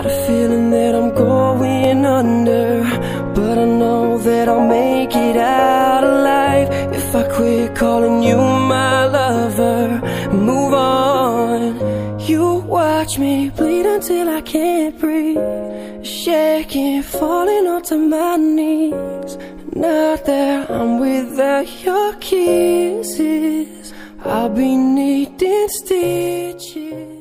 Got a feeling that I'm going under, but I know that I'll make it out alive if I quit calling you my lover. Move on. You watch me bleed until I can't breathe, shaking, falling onto my knees. Now that I'm without your kisses, I'll be needing stitches.